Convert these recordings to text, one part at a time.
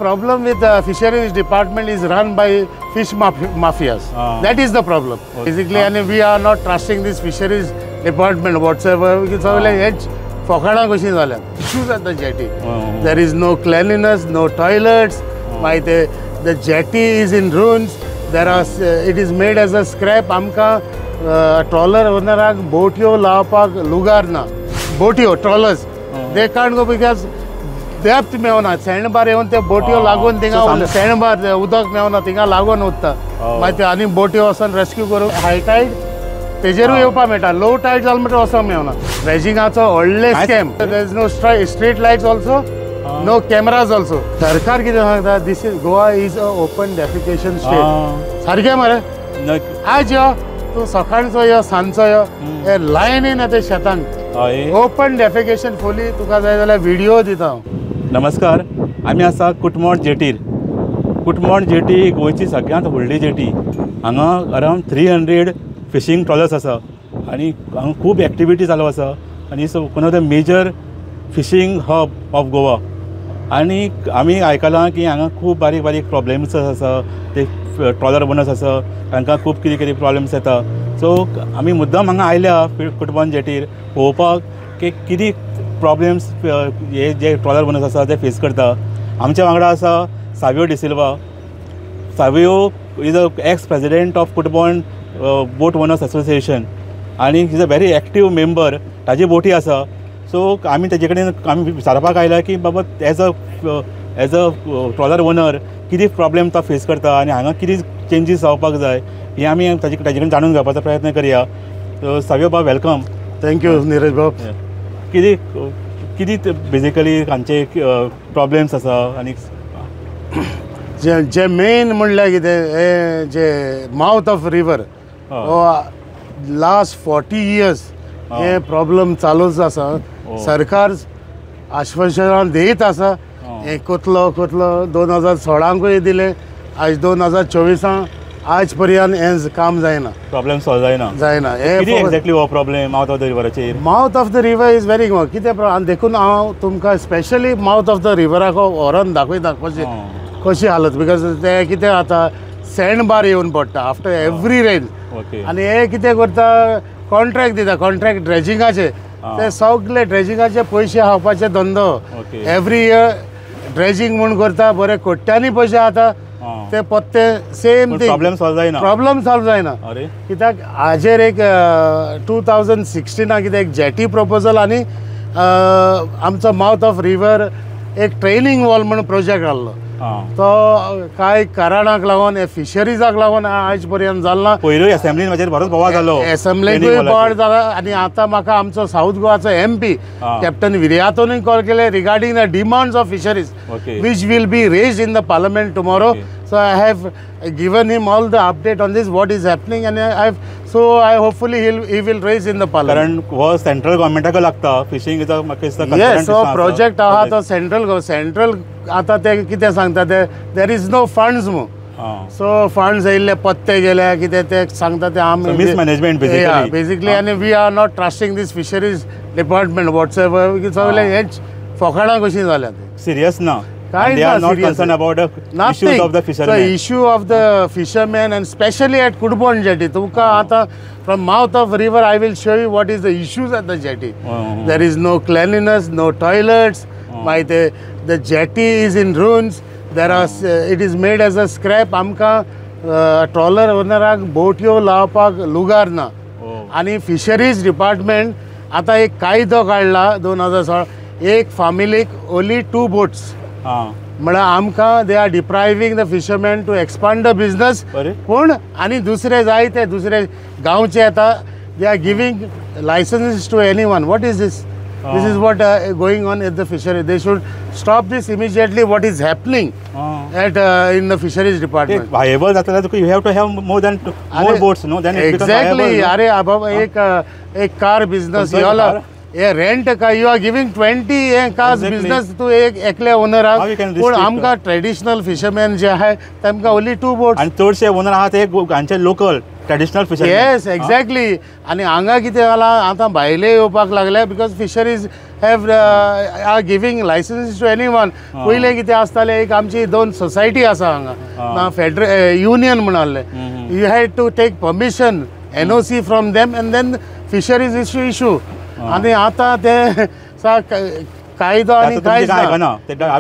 Problem with the fisheries department is run by fish mafias. That is the problem. Basically, and we are not trusting this fisheries department whatsoever. Because issues at the jetty. There is no cleanliness, no toilets. The jetty is in ruins. There are. It is made as a scrap. Amka trawler owner boatio lapak lugarna. Boatio trawlers. They can't go because depth मेवना sandbar येवन ते बोटियो लागून थिंगा sandbar उदक मेवना थिंगा लागून उरता मागीर ते आनी बोटियो वचून रेस्क्यू करूं हाय टायड तेजेरूय येवपा मेळटा लो टायड जाल म्हणटा वचोंक मेवना ड्रेजिंगाचो व्हडले scam there is no street lights also no cameras also सरकार कितें सांगता this is Goa is a open defecation state सारकें मरे आज यो तूं सकाळचो यो सांजचो यो हे लायनीन येता शेतांक ओपन डेफिकेशन फोली तुका जाय जाल्यार व्हिडिओ दिता हांव नमस्कार आमी आसा कुटमोड जेटीर कुटमोड जेटी गोंयची सगळ्यांत व्हडली जेटी हांगा अरावंड 300 फिशींग ट्रॉलर्स आसा आनी हांगा खूब एक्टिविटी चालू आसा आनी it's one of the major fishing hub of Goa आनी आमी आयकलां की हांगा खूब बारीक बारीक प्रॉब्लेम्स आसा ते ट्रॉलर ओनर्स आसा तांकां खूब कितें कितें प्रॉब्लेम्स येता सो आमी मुद्दाम हांगा आयल्या कुटमोड जेटीर पळोवपाक की कितें प्रॉब्लेम्स हे जे ट्रॉलर ओनर्स आसा ते फेस करता आमच्या वांगडा आसा Savio D'Silva Savio is a ex president of Kutmod boat owners association आनी is a very active member ताजी बोटी आसा सो आमी तेजे कडेन आमी विचारपाक आयल्या की बाबा एज अ ट्रॉलर ओनर कितें प्रॉब्लेम तो फेस करता आनी हांगा कितें चेंजीस जावपाक जाय हे आमी ताजे कडेन जाणून घेवपाचो प्रयत्न करया सो सावियो बाब वेलकम थँक्यू निरज बाब कितें बेजिकली हांचे प्रॉब्लेम्स आसा आनी जे मेन म्हणल्यार कितें हे जे mouth of river last 40 years हे प्रॉब्लम चालूच आसा सरकार आश्वासनां दित आसा हे कोतलो 2016कूय दिले आज 2024 आज पर्यंत हें काम जायना प्रॉब्लेम सॉल्व जायना एक्झॅक्टली हो प्रॉब्लेम माउथ ऑफ द रिवराचेर mouth of the river is very कितें आनी देखून हांव तुमकां स्पेशली माउथ ऑफ द रिवराक व्हरोन दाखयता कशी हालत बिकॉज ते कितें जाता सँडबार येवन पडटा आफ्टर एवरी रेन आनी हे कितें करता कॉन्ट्रॅक्ट दिता कॉन्ट्रॅक्ट ड्रेजिंगाचे ते सगळे ड्रेजिंगाचे पयशे खावपाचे धंदो एवरी इयर ड्रेजिंग म्हूण करता बरे कोट्यांनी पयशे जाता ते पत्ते सेम थिंग प्रॉब्लेम सॉल्व जायना कित्याक हाजेर एक 2016 कितें एक जेटी प्रपोजल आनी आमचो माउथ ऑफ रिवर एक ट्रेनिंग वॉल म्हणून प्रोजेक्ट आहलो तो कांय कारणाक लागून हे फिशरीजाक लागून आज पर्यंत जालना पयलीं एसेंब्लीन म्हाजेर बरोच बोवाळ जालो एसेंब्लीकूय बोवाळ जाला आनी आतां म्हाका आमचो साऊथ गोवाचो MP कॅप्टन विर्यातोनूय कॉल केले regarding the demands of fisheries which will be raised in the parliament tomorrow So I have given him all the update on this, what is happening, and I hopefully he will raise in the parliament. कारण वो central गव्हर्नमेंटाक लागता fishing is yes, so project आहा तो central आता ते कितें सांगता ते देर इज नो फंड्स मू सो फंड्स येयल्ले पत्ते गेले कितें ते सांगता ते आमी मिसमॅनेजमेंट बेसिकली आनी we are not trusting this fisheries department whatsoever सगळे हेच फोकाडां कशीं जाल्यात सिरियस ना They are not concerned about the issues of the fishermen. The issue of the fishermen and especially at Kudbon jetty. Tumka ata from mouth of river I will show you what is the issues at the jetty. There is no cleanliness, no toilets. The jetty is in ruins. There are it is made as a scrap. Amka trawler onerak boatio lapak lugarna. आणि fisheries department आता एक कायदो काडला 2016 एक फॅमिलीक only 2 boats म्हळ्यार आमकां they are depriving the fisherman to expand the business पूण आनी दुसरे जायते दुसरे गांवचे येता they are giving license to any one what is this this is what going on at the fishery they should stop this immediately what is happening at in the fisheries department viable जाता you have to have more boats no then exactly अरे बाबा एक car business योला ये rent का you are giving 20 cars business तू एक एकले ओनर पूण आमकां ट्रेडिशनल फिशरमॅन जे आहाय तांकां ओनली 2 बोट्स आनी चडशे ओनर आहा ते गोंयचे local traditional fisher. Yes exactly. आनी हांगा कितें जालां आतां भायले येवपाक लागले because fisheries have are giving license to any one. पयलें कितें आसतालें एक आमची 2 सोसायटी आसा हांगा युनियन म्हण आहलें. You had to take permission NOC from them and then fisheries issue. आनी आतां ते कायदो आनी कांयच ना.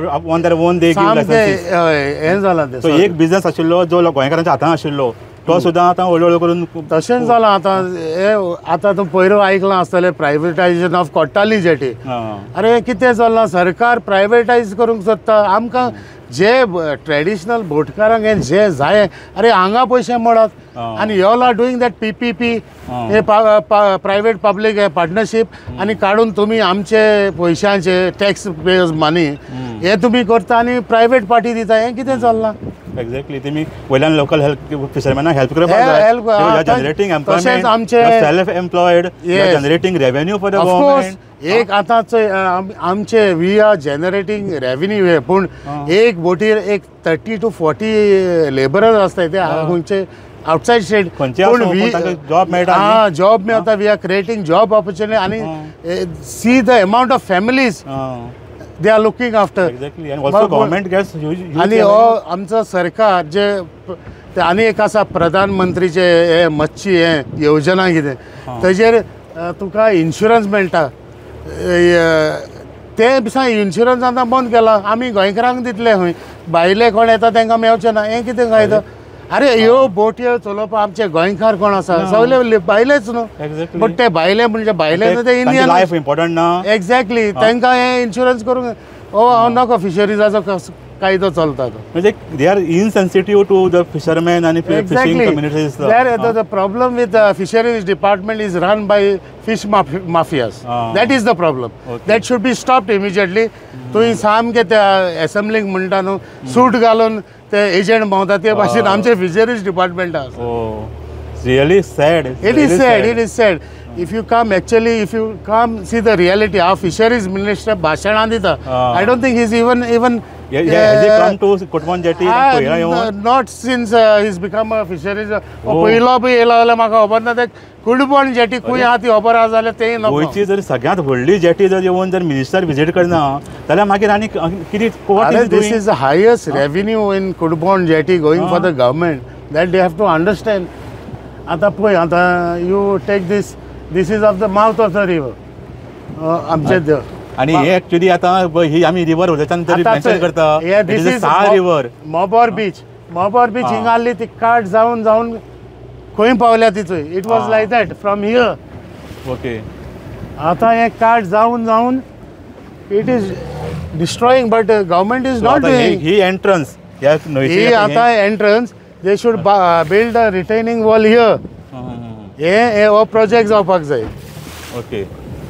हें जालां तें. एक बिझनस आशिल्लो जो गोंयकारांच्या हातांत आशिल्लो तो सुद्दां आतां हळू करून तशेंच जालां. आतां तूं पयरूं आयकलां आसतलें प्रायवेटायजेशन ऑफ कोट्टाली जेटी. अरे कितें चल्लां सरकार प्रायवेटायज करूंक सोदता. आमकां जे ट्रेडिशनल बोटकारांक हें जे जाय अरे हांगा पयशे मोडात आनी you all are doing that PPP हे प्रायवेट पब्लीक पार्टनरशीप आनी काडून तुमी आमचे पयशांचे टॅक्स पेयर्स मनी हे तुमी करता आनी प्रायवेट पार्टी दिता. हें कितें चल्लां. एक्झॅक्टली. तुमी वयल्यान लोकल फिशरमॅनाक हेल्प करपाक जाय. Generating employment, self employed, generating revenue for the government. एक आतांच आमचे वी आर जनरेटींग रेव्हेन्यू हे पूण एक बोटीर एक 30 to 40 लेबरर्स आसताय ते खंयचे आउटसायड स्टेट. जॉब मेळटा. जॉब मेळटा. We are creating job opportunity आनी see the amount of families they are looking after. Exactly. And also government gets huge. आणि आमचं सरकार जे आनी एक आसा प्रधानमंत्रीचे हे मच्छी हे योजना कितें तेजेर तुका इन्शुरन्स मेळटा. ते दिसा इन्शुरन्स आतां बंद केला. आमी गोंयकारांक दितले खंय भायले कोण येता तांकां मेळचें ना. हें कितें कायदो. अरे ह्यो बोटयो चलोवपाक आमचे गोंयकार कोण आसा सगळे भायलेच न्हू. बट ते भायले म्हणजे भायले ते इंडियन लायफ इम्पॉर्टंट ना. एक्झॅक्टली. तांकां हे इन्शुरन्स करूंक हांव नाका फिशरीजाचो कायदो चलता तो. म्हणजे they are insensitive to the fisherman आनी fishing communities. The problem with fisheries department is run by fish mafias. That is the problem. That should be stopped immediately. तुवें सामकें त्या एसेंब्लीक म्हणटा न्हू सूट घालून ते एजंट भोंवता ते भाशेन आमचे फिशरीज डिपार्टमेंट आसा. Really sad. It is sad. If you come see the reality, our fisheries minister bhashanan dita. I don't think he's even has he come to Kutmon jetty? Not since he's become a fisheries. पयलो बी येयलो जाल्यार म्हाका खबर ना. ते कुडबॉन jetty खूंय आहा ती खबर आसा जाल्यार तें नको. गोंयची जर सगळ्यांत व्हडली जेटी जर येवन जर मिनिस्टर विजीट करना जाल्यार मागीर आनी कितें. This is the highest revenue in Kudbon jetty going for the government. That they have to understand. आतां पळय आतां you take this is of the mouth of the river. आमचे आनी हे एक्चुअली आतां ही आमी रिवर वयल्याच्यान तरी मेन्शन करता. This is river Mobor beach. हिंगा आहली ती काट जावन खंय पावल्या ती चोय. It was like that from here. Okay. आतां हे काट जावन it is destroying but government is not doing. ही एंट्रन्स ही आतां entrance they should build a retaining wall here. हे हो प्रोजेक्ट जावपाक जाय. ओके.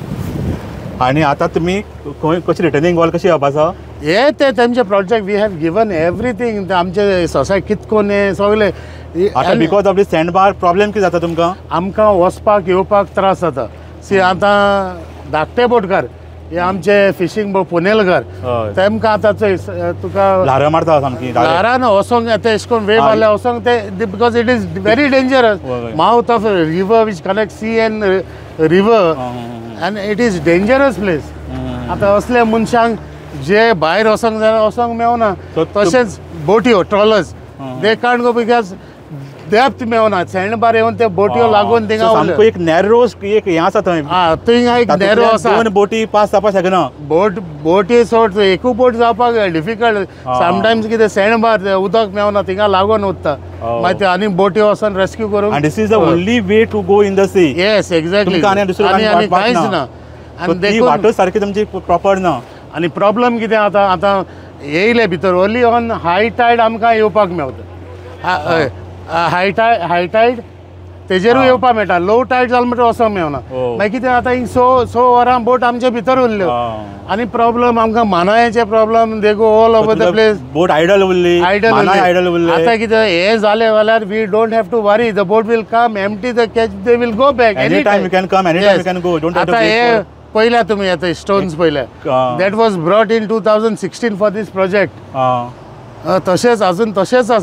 आनी आतां तुमी कशी रिटर्निंग वॉल कशी जावपा आसा. हे ते तेंचे project we have given everything. आमचे सोसायटी कितकोन हे सगळे. आतां because of the sandbar problem कितें जाता तुमकां. आमकां वचपाक येवपाक त्रास जाता. सी आतां धाकटे बोटकार हे आमचे फिशींग पुनेलकार तेमकां आतां चोय तुका ल्हारां मारता सामकी. ल्हारान वसोंक ते अशें करून वेव मारल्या वसोंक ते because it is very dangerous. Mouth of river which connect sea and river and it is dangerous place. आतां असल्या मनशांक जे भायर वसोंक जाय वसोंक मेळना. तशेंच बोटयो trawlers they can't go because depth मेळना. सँडबार येवन ते बोटयो लागून थिंगा एक नॅरो एक हें आसा थंय. थिंगा एक नॅरो आसा. 2 बोटी पास जावपाक शकना. बोटी सोड एकू बोट जावपाक डिफिकल्ट. समटायम्स कितें सँडबार उदक मेळना थिंगा लागून उरता. मागीर ते आनी बोटयो वचोन रेस्क्यू करूंक. And this is the only way to go in the sea. Yes exactly. आनी कांयच ना. आनी वाटच सारकी तुमची प्रॉपर ना. आनी प्रॉब्लम कितें आतां येयले भितर ओन्ली ऑन हाय टायड आमकां येवपाक मेळटा. हाय टायड तेजेरूय येवपाक मेळटा. लो टायड जालो म्हणटा वचोंक मेळना. मागीर कितें आतां हिंग 6 वरां बोट आमचे भितर उरल्यो. आनी प्रॉब्लम आमकां मानायेचे problem they go all over the place. Boat idle उरली. आतां कितें हें जालें जाल्यार we don't have to worry. The boat will come empty the catch they will go back any time. You can come any time you can go. Don't have to हे पयल्या तुमी आतां स्टोन्स पयल्या. That was brought in 2016 for this project. तशेंच अजून तशेंच आसा.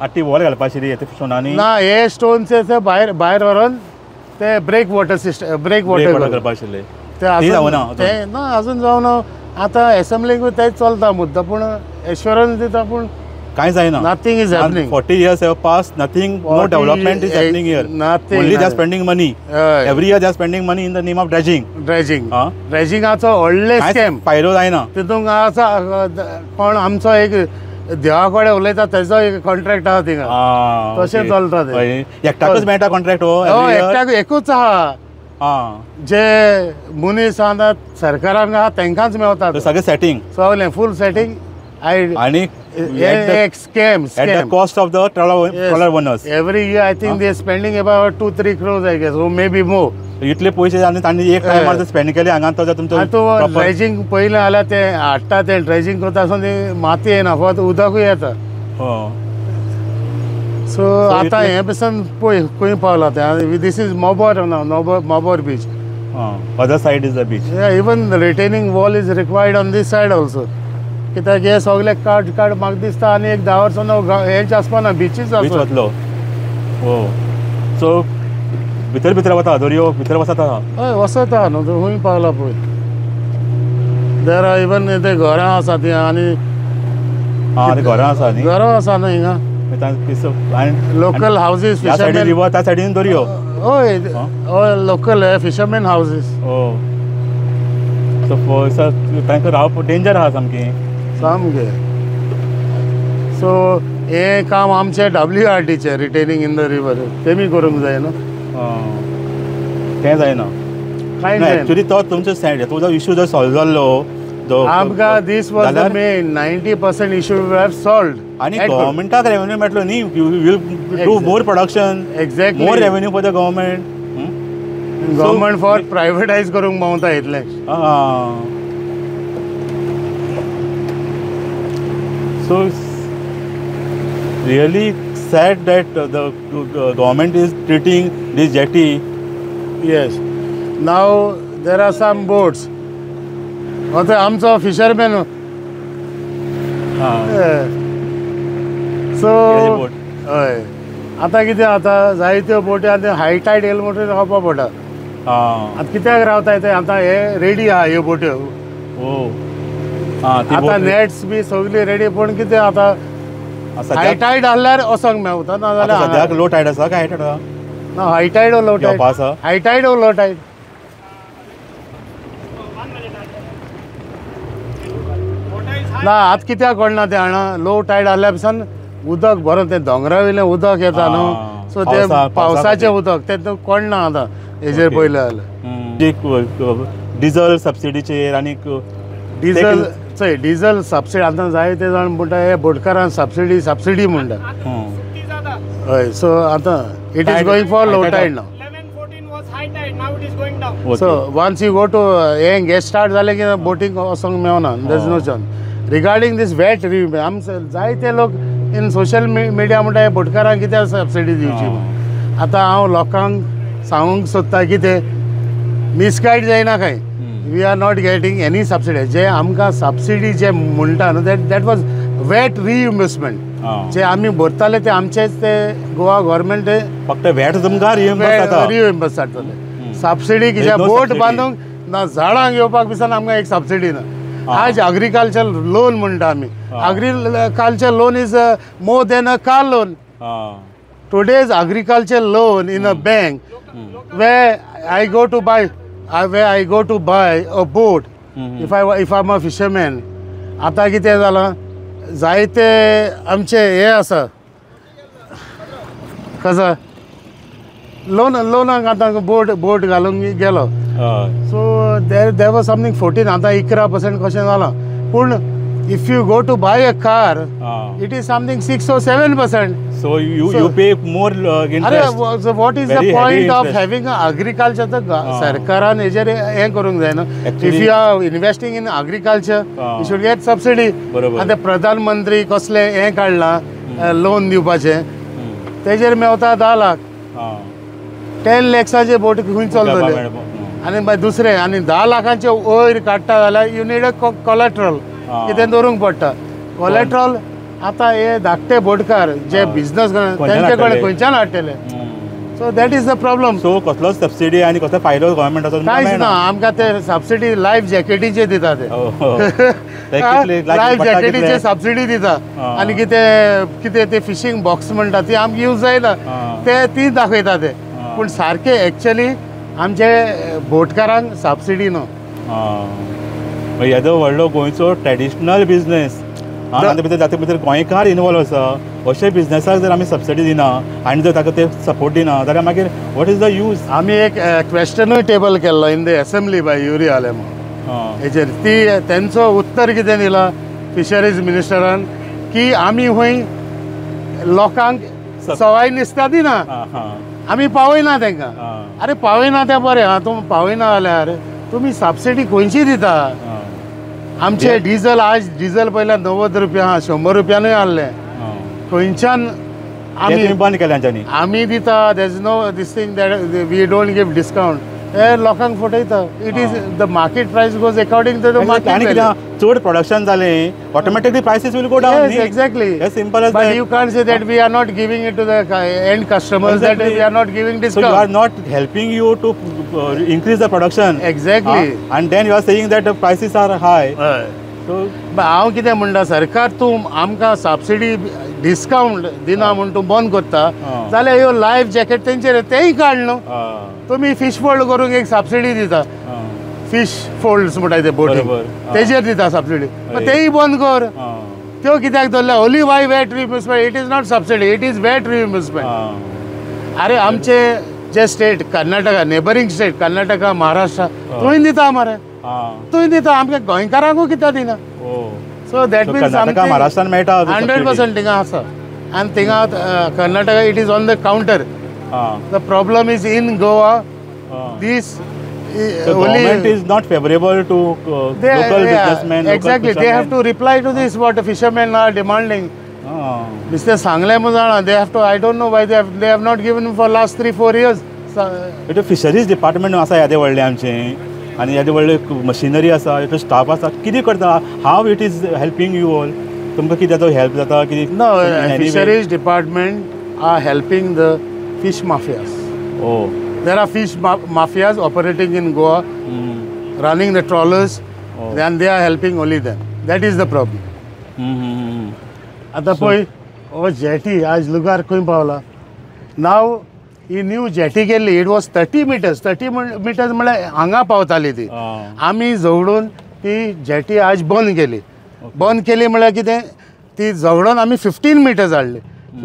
आठी वॉल घालपाची येते फिशोनांनी ना हे स्टोन्स ते भायर भायर व्हरून ते break water system break water करपा आशिल्ले ते अजून जावना ते ना अजून जावन आतां एसेंब्लीक तेच चलता मुद्दा पूण एश्योरन्स दिता पूण कांय जायना nothing is happening 40 years have passed, nothing, no 40 development is happening here. nothing, Only they are nothing. spending money. Every year they are spending money in the name of dredging. ड्रेजिंगाचो व्हडले स्कॅम कांयच फायदो जायना. तितूंक आसा कोण आमचो एक देवा कडेन उलयता तेजो एक कॉन्ट्रॅक्ट आहा थिंगा तशें चलता ते एकटाकच मेळटा कॉन्ट्रॅक्ट हो एकट्याक एकूच आहा जे मनीस आहा सरकारान आहा तेंकांच मेवता सगळें सेटिंग सगळें फूल सेटिंग आणि एक scam at the cost of the trawler owners. Every year I think they spending about 2-3 crores I guess may be more इतले पयशे आनी तांणी एक टायमार स्पेंड केले हांगा तो तुमचो तो ड्रेजिंग पयलें जाल्यार ते हाडटा ते ड्रेजिंग करता आसतना ती माती येना फक्त उदकूय येता सो आतां हे पसून पळय खंय पावला ते this is Mobor Mobor beach other side is the beach even retaining wall is required on this side also कित्याक हे सगळे काड म्हाका दिसता आनी एक 10 वर्सां हेंच आसपाना बीचीच वतलो सो भितर वता दर्यो भितर वसता हय वसत आहा न्हू तो खंय पावला पळय देर आर इवन ते घरां आसा ती आनी घरां आसा न्ही घरां आसा न्हू हिंगा लोकल हावजीस फिशरमॅन रिवर त्या सायडीन दर्यो हय हय लोकल फिशरमॅन हावजीस सो तांकां रावप डेंजर आहा सामकें सामकें सो हे काम आमचे WRTचे रिटेनिंग इन द रिवर तेमी करूंक जाय न्हू तें जायना कांय जायना एक्चुअली तो तुमचो तो जो इशू जर सॉल्व जाल्लो आमकां this was the main 90% issue we have solved आनी गव्हर्मेंटाक रेवेन्यू मेळटलो न्ही you will do more production exactly more revenue for the government government for privatise करूंक पावता इतलें So it's really sad that the government is treating this jetty. Yes. Now there are some boats. आता आमचो fisherman so हय आतां कितें जाता जायत्यो बोटी आतां हाय टायड येयलो म्हणटकीर रावपा पडटा आतां कित्याक रावताय ते आतां हे रेडी आहा ह्यो बोट्यो आतां नेट्स बी सगळी रेडी पूण कितें आतां हाय टायड आहल्यार वचोंक मेवता ना जाल्यार सद्याक लो टायड आसा काय हाय टायड आसा ना हाय टायड ओ लो टायड हाय टायड ओ लो टायड ना आतां कित्याक कोणना ते हांगा लो टायड आहल्या पसून उदक भरून तें दोंगरा वयलें उदक येता न्हू सो ते पावसाचें उदक तें कोणना आतां हेजेर पयलें जाल्यार डिझल सबसिडीचेर आनीक डिझल चोय डिझल सबसिडी आतां जायते जाण म्हणटा हे बोटकारांक सबसिडी म्हणटा हय सो आतां it is going for low tide now so once you go to हे गेट स्टार्ट जालें की बोटींग वचोंक मेवना there is no chance regarding this VAT review आमचे जायते लोक इन सोशल मिडिया म्हणटा हे बोटकारांक कित्याक सबसिडी दिवची आतां हांव लोकांक सांगूंक सोदता कितें मिसगायड जायना खंय we are not getting any subsidy जे आमकां सबसिडी जे म्हणटा न्हू दॅट वॉज वेट रिइन्वेस्टमेंट जे आमी भरताले ते आमचेच ते गोवा गव्हर्मेंट फक्त वेट तुमकां रिइन्वेस्ट जातले सबसिडी कित्याक बोट बांदूंक ना झाडांक येवपाक पसून आमकां एक सबसिडी ना आज एग्रीकल्चर लोन म्हणटा आमी agriculture loan is more than a car loan today's agriculture loan in a bank way I go to buy a boat if I'm a fisherman आतां कितें जालां जायते आमचे हे आसा कसा लोनाक आतां बोट घालूंक गेलो सो देर वॉज समथींग 14 आतां 11% कशें जालां पूण if you go to buy a car it is something 6 or 7%. So you pay more interest. So what is the point of having a agriculture? सरकारान हेजेर हें करूंक जाय न्हू. If you are investing in agriculture you should get subsidy. आतां प्रधानमंत्री कसले हें काडलां लोन दिवपाचें तेजेर मेवता 10 लाख 10 lakhsचे बोट खंय चलतले आनी मागीर दुसरें आनी 10 लाखांचे वयर काडटा जाल्यार यू नीड अ कोलेट्रल कितें दवरूंक पडटा कोलेट्रल आतां हे धाकटे बोटकार जे बिझनस तेंचे कडेन खंयच्यान हाडटले so that is the problem. So कसलोच सबसिडी आनी कसलो फायदो गव्हर्मेंटाचो कांयच ना आमकां ते सबसिडी लायफ जॅकेटीचे दिता ते लायफ जॅकेटीचे सबसिडी दिता आनी कितें कितें ते फिशींग बॉक्स म्हणटा ती आमकां यूज जायना ते ती दाखयता ते पूण सारके एक्चुअली आमचे बोटकारांक सबसिडी न्हू. येदो व्हडलो गोंयचो ट्रेडिशनल बिजनेस ताचे भितर गोंयकार इनवॉल्व आसा अशे बिजनेसाक जर आमी सबसिडी दिना आनी जर ताका ते सपोर्ट दिना जाल्यार मागीर वॉट इज द यूज. आमी एक क्वेश्चनूय टेबल केल्लो in the assembly by Yuri Alemao हेचेर ती तेंचो उत्तर कितें दिला फिशरीज मिनिस्टरान की आमी खंय लोकांक सवाय नुस्त्या दिना आमी पावयना तांकां. अरे पावयना तें बरें आं तुमी पावयना जाल्यार तुमी सबसिडी खंयची दिता. आमचे डिझल आज डिझल पयल्या 90 रुपया 100 रुपयानूय आहलें खंयच्यान आमी बंद केलें आमी दिता there is no this thing that we don't give discount हे लोकांक फटयता. It is the market price goes according to the market. आनी कितें चड प्रोडक्शन जालें automatically prices will go down. Exactly simple but you can't say that we are not giving it to the end customers that we are not giving discount. You are not helping you to increase the production. Exactly. And then you are saying that the prices are high. So हांव कितें म्हणटा सरकार तूं आमकां subsidy discount दिना म्हूण तूं बंद करता जाल्यार ह्यो लायफ जॅकेट तेंचेर तेंय काड न्हू. तुमी फीश फोल्ड करूंक एक सबसिडी दिता फीश फोल्ड्स म्हणटा ते बोटीक तेजेर दिता सबसिडी तेंय बंद कर. त्यो कित्याक दवरल्या only why VAT reimbursement. It is not subsidy it is VAT reimbursement. अरे आमचे जे state Karnataka neighbouring state Karnataka Maharashtra थंय दिता मरे थंय दिता आमकां गोंयकारांकूय कित्याक दिना. सो दॅट मीन्स महाराष्ट्रान मेळटा 100% थिंगा आसा आनी थिंगा Karnataka it is on the counter. The problem is in Goa this government is not favorable to local businessmen. Exactly, they have to reply to this what the fishermen are demanding. Mr. सांगले मुजाणा they have to. I don't know why they have not given for last 3-4 years. It fisheries department आसा येदे व्हडलें आमचें आनी येदे व्हडले machinery आसा येदो स्टाफ आसा कितें करता हाव it is helping you all तुमकां कितें हेल्प जाता कितें. No, fisheries department are helping the fish mafias. There are fish mafias operating in Goa, running the trawlers, and they are helping only them. That is the problem. आता पळय हो jetty आज लुगार खंय पावला. नाव ही न्यू जेटी केल्ली इट वॉज 30 meters म्हळ्यार हांगा पावताली ती. आमी झगडून ती जेटी आज बंद केली म्हळ्यार कितें ती झगडून आमी 15 meters हाडली.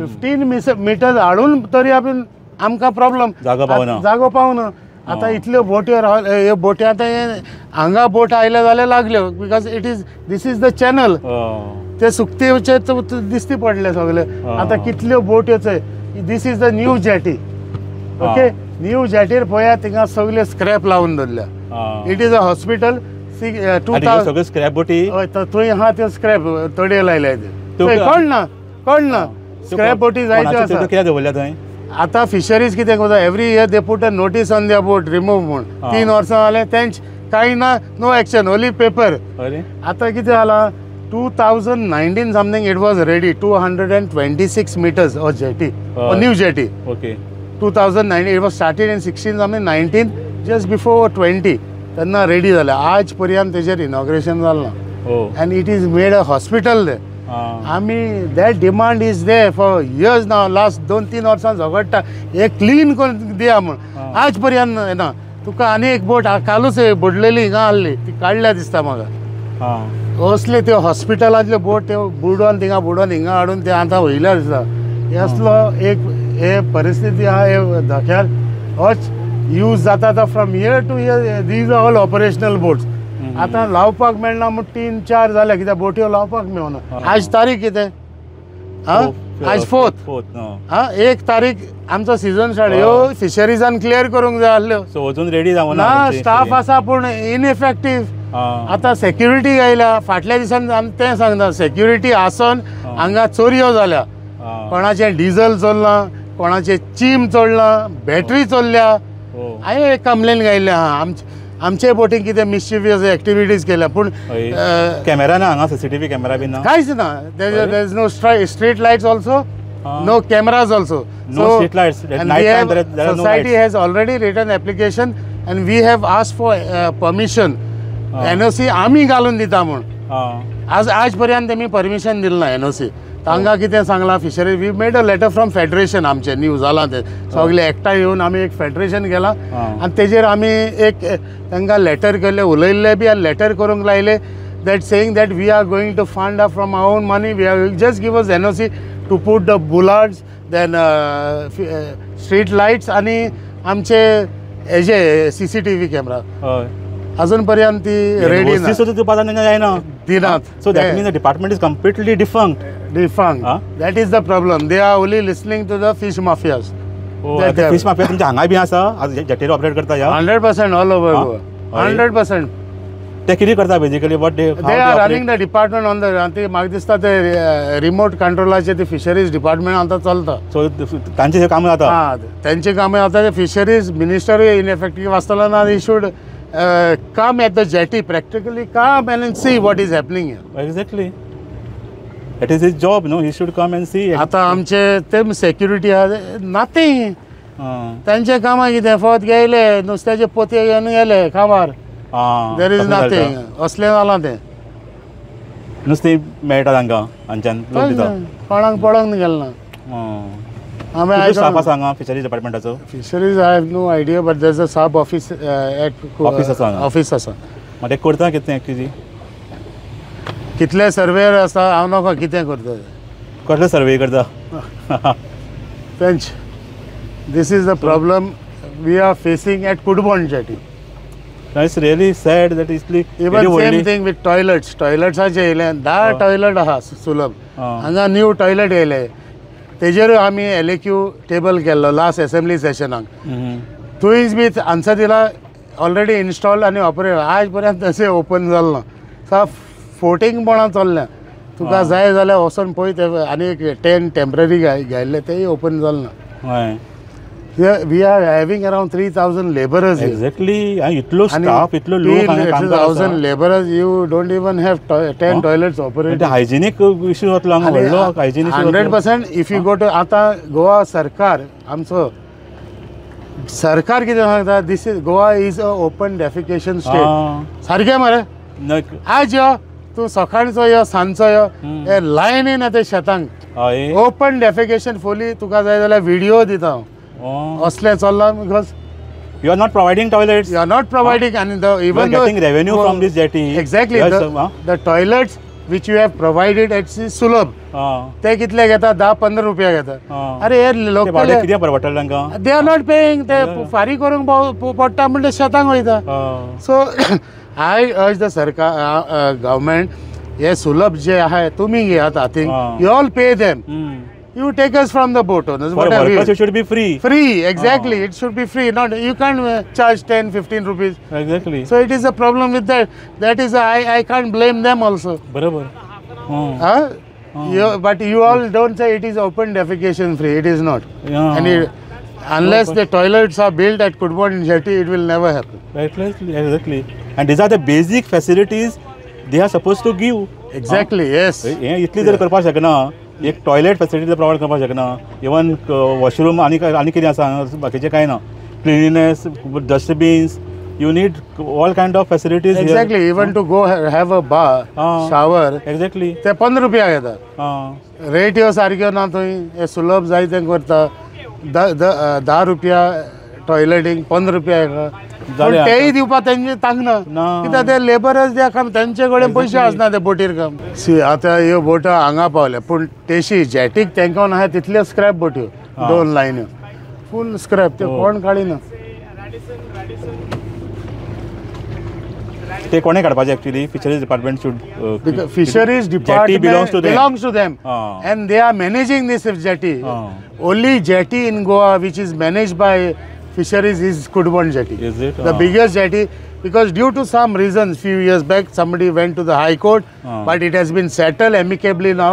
15 meters हाडून तरी आमकां प्रॉब्लम जागो पावना. आतां इतल्यो बोट्यो ह्यो बोटी आतां हांगा बोट आयल्यो जाल्यार लागल्यो because this is the channel. ते सुकतेचे दिसती पडले सगळे. आतां कितल्यो बोट्यो चोय this is the new jetty. Okay new जेटीर पळयात थिंगा सगळे स्क्रॅप लावून दवरल्या. It is a hospital 2000 scrap बोटी थंय आहा त्यो स्क्रॅप तडयो लायल्या कळना स्क्रॅप बोटी जायत्यो आसा. कित्याक दवरल्या थंय. आतां फिशरीज कितें करता every year they put a notice on their boat remove म्हूण 3 वर्सां जालें तेंच कांय ना नो एक्शन ओन्ली पेपर. आतां कितें जालां 2019 something it was ready 226 meters or jetty or new jetty. Okay. 2019 it was started in 16 something 19 just before 20 तेन्ना रेडी जाल्या. आज पर्यंत तेजेर इनॉग्रेशन जालें ना and it is made a hospital there. आमी that demand is there for years now last 2-3 वर्सां झगडटा हे क्लीन करून दिया म्हूण आज पर्यंत ना. तुका आनी एक बोट कालूच बुडलेली हिंगा आहली ती काडल्या दिसता म्हाका. असले त्यो हॉस्पिटलांतल्यो बोट त्यो बुडोवन हिंगा हाडून ते आतां वयल्या दिसता. हे असलो एक हे परिस्थिती आहा हे धक्यार होच यूज जाता तो from year to year these are all operational boats. आतां लावपाक मेळना म्हूण 3-4 जाले कित्याक बोट्यो लावपाक मेळना. आज तारीख कितें आज 4th 1 तारीख आमचो सीजन स्टार्ट. ह्यो फिशरीजान क्लियर करूंक जाय आसल्यो. सो अजून रेडी जावना ना स्टाफ आसा पूण इनइफेक्टीव. आतां सेक्युरिटी आयल्या फाटल्या दिसान आमी तें सांगता सेक्युरिटी आसून हांगा चोरयो जाल्या. कोणाचें डिझल चोरलां कोणाचें चीम चोरलां बॅटरी चोरल्या. हांवें एक कंप्लेन घायल्ली आहा आमचे बोटींग कितें मिस्चिवियस एक्टिविटीज केल्या पूण कॅमेरा ना हांगा CCTV कॅमेरा बी ना कांयच ना there is no street lights also no cameras also. No street lights. At And night we time have, there are no society lights. has already written application and we have asked for permission. NOC आमी घालून दिता म्हूण आज पर्यंत तेमी permission दिलें ना NOC. तांकां कितें सांगलां fishery we made a letter from federation आमचे न्यूज जालां ते सगळे एकठांय येवन आमी एक फेडरेशन केलां आनी तेजेर आमी एक तांकां लेटर केलें उलयल्ले बी आनी लेटर करूंक लायले that saying that we are going to fund up from our own money, we are just give us NOC to put the bullards, then street lights आणि आमचे हेजे CCTV कॅमेरा अजून पर्यंत ती रेडी ना दिनात So that means the department is completely defunct. That is the problem. They are only listening to the fish mafias. Fish mafia तुमच्या हांगा बी आसा जेटीर ऑपरेट करता या 100% all over Goa. 100%. ते कितें करता basically what They are running the department on the ते म्हाका दिसता ते रिमोट कंट्रोलाचे ते फिशरीज डिपार्टमेंट आतां चलता सो तांचे काम जाता तेंचे कामां आतां ते फिशरीज मिनिस्टर इनएफेक्टिव्ह आसतलो ना he should come at the jetty practically come and see what is happening exactly it is his job no he should come and see आतां आमचे ते सेक्युरिटी आहा नथींग तेंचे कामां कितें फक्त गेले नुस्त्याचे पोतये घेवन गेले कामार देर इज नथींग असलें जालां तें नुस्तें मेळटा तांकां हांच्यान लोक दिता कोणाक पडोंक गेलें ना आमी स्टाफ आसा हांगा फिशरीज डिपार्टमेंटाचो fisheries I have no idea but there is a sub office at office आसा मागीर ते करता कितें एक्चुअली कितले सर्वेयर आसा हांव नाका कितें करता कसलो सर्वे करता तेंच this is the problem we are facing at Cutbona jetty It's really sad that इतली even same thing with टॉयलेट्साचे येयले 10 टॉयलेट आहा सुलभ हांगा न्यू टॉयलेट येयले तेजेरूय आमी LAQ टेबल केल्लो लास्ट असेंब्ली सेशनाक थंयच बी आन्सर दिला ऑलरेडी इन्स्टॉल आनी ऑपरेट आज पर्यंत तशें ओपन जालें ना सा फोटिंगपणां चल्लें तुका जाय जाल्यार वचोन पळय ते आनी एक 10 टेम्पररी घायल्ले तेय ओपन जालें ना we are having around 3,000 laborers exactly itlo staff itlo lok 3,000 laborers you don't even have 10 toilets operating the hygienic issue watlo hanga hygienic 100% if you go to ata Goa sarkar amso sarkar कितें सांगता this is Goa is a open defecation state सारकें मरे आज यो तूं सकाळचो यो सांजचो यो हे लायनीन ते शेतांक ओपन डेफिकेशन फुली तुका जाय जाल्यार व्हिडिओ दिता असले चल्ला because you are not providing toilets, you are not providing and the even you are getting revenue from this jetty exactly the toilets which you have provided at Sulabh ते कितले घेता 10-15 रुपया घेता अरे यार लोकल कितें परवडटा तांकां they are not paying ते फारी करूंक पडटा म्हणजे शेतांक वयता सो I urge the सरकार गव्हर्मेंट हे सुलभ जे आहे तुम्ही घेयात I think you all pay them you take us from the boat owners whatever it should be free exactly it should be free not you can't charge 10-15 rupees exactly so it is a problem with that is I can't blame them also barabar but you all don't say it is open defecation free it is not and unless the toilets are built at Kudbon jetty it will never happen exactly and these are the basic facilities they are supposed to give exactly yes इतली जर करपाक शकना एक toilet facility provide करपाक शकना even washroom आनी कितें आसा बाकीचें कांय ना cleanliness dustbins you need all kind of facilities exactly here. Even to go have a bath shower exactly ते 15 रुपया घेता रेट ह्यो सारक्यो ना थंय हे सुलभ जाय तें करता 10 रुपया टॉयलेटींग 15 रुपया तेय दिवपाक तेंचे तांगना कित्याक ते लेबरच जे काम तेंचे कडेन पयशे आसना ते बोटीर काम सी आतां ह्यो बोटो हांगा पावल्या पूण तेशी जेटीक तेंकां आहा तितल्यो स्क्रॅप बोट्यो 2 लायन्यो फूल स्क्रॅप ते कोण काडिना ते कोणे काडपाचे actually fisheries department should fisheries department belongs to them and they are managing this jetty only jetty in Goa which is managed by fisheries is Kudbon jetty is it the biggest jetty because due to some reasons few years back somebody went to the high court but it has been settled amicably now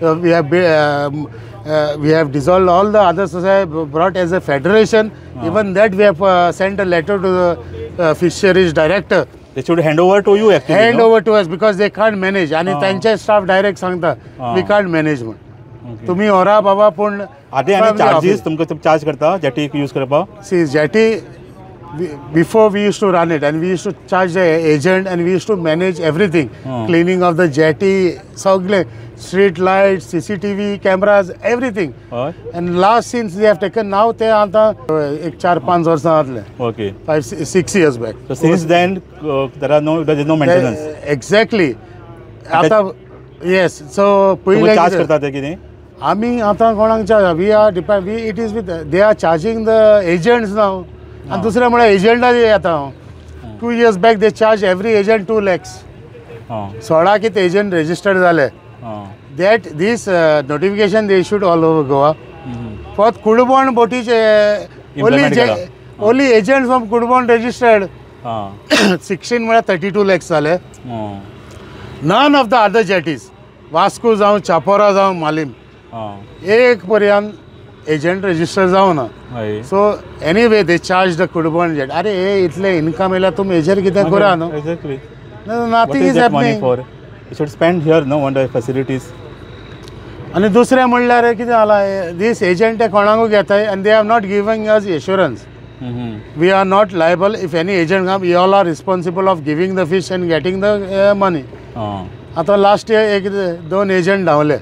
we have dissolved all the other society brought as a federation even that we have sent a letter to the fisheries director. They should hand over to you actually. Hand no? over to us because they can't manage. आणि त्यांचे staff direct सांगता we can't manage म्हणून. Okay. तुम्ही व्हरा बाबा पूण आदी आनी charges तुमकां चार्ज करता जेटी यूज करपाक? See, jetty, before we used to run it and we used to charge the agent and we used to manage everything. Cleaning of the jetty, sagle, street lights, CCTV cameras, everything. हय. And last since they have taken now, they आता एक 4-5 वर्सां जातले. Okay. 5-6 years back. So since then there is no maintenance. Exactly. आता yes. So तुम्ही पहिले charge करता ते कितें? आम्ही आता कोणाक charge we are depend we it is with they are charging the agents नाव आणि दुसरे म्हळ्यार एजंटा येता 2 years back they charge every agent 2 lakhs. हां. 16 कितें एजंट रजिस्टर्ड जाले. हां. That this notification they issued all over Goa. For Kudubon boaties, Implement kara. only agents from Kudubon registered. हां. 16 म्हळ्यार 32 lakhs जाले. हां. None of the other jetties, Vasco जावं चापोरा जावं मालीम, हां. एक पर्यंत एजंट रजिस्टर जावना. हय. So anyway they charge the Cutbona jetty. अरे हे इतले इनकम येयल्यार तुमी हेजेर कितें करा न्हू. Exactly. What nothing is is that money happening. for? You should spend here, no, on the facilities. आनी दुसरें म्हणल्यार कितें जालां दीस एजंट कोणाकूय घेताय आनी they have not giving us assurance. We are not liable if any agent come you all are responsible of giving the fish and getting the money. हां. आतां लास्ट इयर एक 2 एजंट धांवले.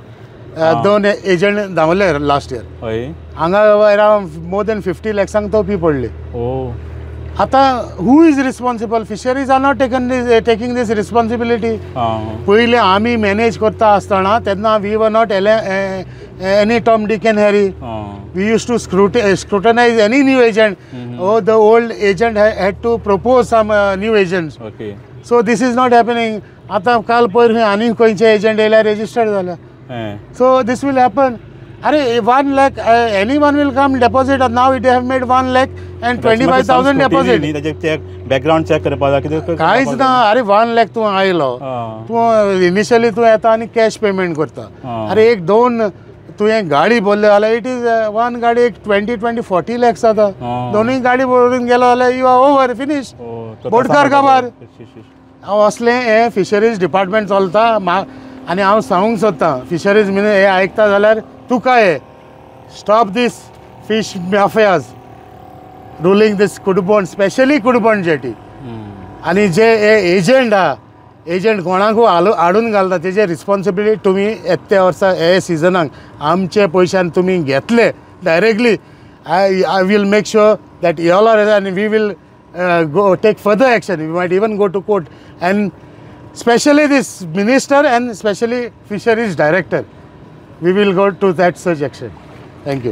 2 एजंट धांवले last year. हय. हांगा around more than 50 lakhs तोपी पडली. ओ. आतां who is responsible? Fisheries are not taking this responsibility. हां. पयलीं आमी मॅनेज करता आसतना तेन्ना we were not any Tom Dick and Harry. हां. We used to scrutinize any new agent. Oh, the old agent had to propose some new agents. Okay. So this is not happening. आता काल पयर आनी खंयचे agent येयल्यार registered जाल्या. So this will happen. अरे 1 lakh anyone will come deposit. Now it have made 1 lakh and 25,000 deposit. ताजे check background check करपाक जाय कितें कांयच ना. अरे 1 lakh तूं आयलो, तूं इनिशियली तूं येता आनी कॅश पेमेंट करता. अरे 1-2 तुवें गाडी भरल्यो जाल्यार इट इज 1 गाडी एक 20-40 lakhs जाता. दोनूय गाडी भरून गेलो जाल्यार यू आर ओवर फिनिश. बोटकार काबार. असलें हें फिशरीज डिपार्टमेंट चलता आनी हांव सांगूंक सोदतां फिशरीज मिनी हे आयकता जाल्यार तुका हे stop this fish mafias ruling this Cutbona, especially Cutbona jetty. आनी जे हे एजंट आहा, एजंट कोणाकूय हाडून घालता तेजे रिस्पॉन्सिबिलिटी तुमी येत्या वर्सा हे सिजनाक आमचे पयशान तुमी घेतले directly. I will make sure that you all are आनी we will go take further action. We might even go to court, and especially this minister and especially fisheries director, we will go to that such action. Thank you.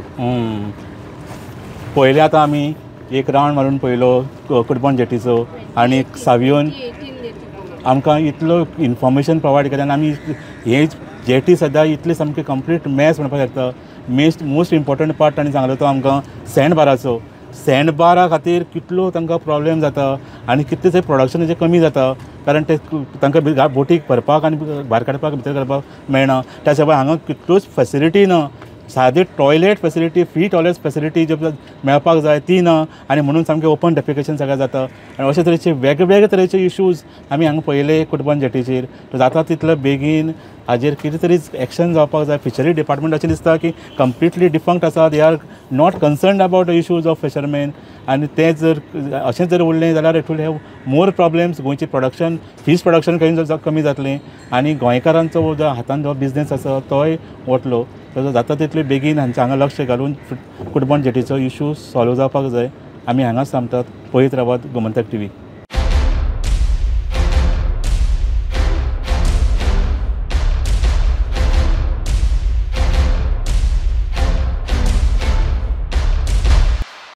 पहिले आतां आमी एक round मारून पयलो कुडबॉन जेटीचो आनी सावियोन आमकां इतलो इन्फॉर्मेशन प्रोवायड केलें आनी आमी हे जेटी सद्या इतले सामके कंप्लीट मॅस म्हणपाक शकता. मोस्ट इम्पॉर्टंट पार्ट ताणें सांगलो तो आमकां सँड बाराचो. सँड बारा खातीर कितलो तांकां प्रॉब्लेम जाता आनी कितलें थंय प्रोडक्शन कमी जाता कारण ते तांकां बोटीक भरपाक आनी भायर काडपाक भितर काडपाक मेळना. त्या शिवाय हांगा कितल्योच फेसिलिटी ना. सादी toilet facility, free toilet facility ज्यो मेळपाक जाय ती ना आनी म्हणून सामकें ओपन डेफिकेशन सगळें जाता. आनी अशे तरेचे वेगवेगळे तरेचे इश्यूज आमी हांगा पळयले कुडबॉन जेटीचेर. जाता तितलो बेगीन हाजेर कितें तरी एक्शन जावपाक जाय. फिशरी डिपार्टमेंट अशें दिसता की कंप्लिटली डिफंक्ट आसा. They are not concerned about the issues of fisherman आनी तें जर अशें जर उरलें जाल्यार it will have more problems. गोंयचें प्रोडक्शन फीश प्रोडक्शन कमी जातलें आनी गोंयकारांचो जो हातान जो बिजनेस आसा तोय वतलो. जाता तितले बेगीन हांगा लक्ष घालून कुडबॉन जेटीचो इश्यू सॉल्व जावपाक जाय. आमी हांगाच थांबतात. पळयत रावात गोमंतक TV.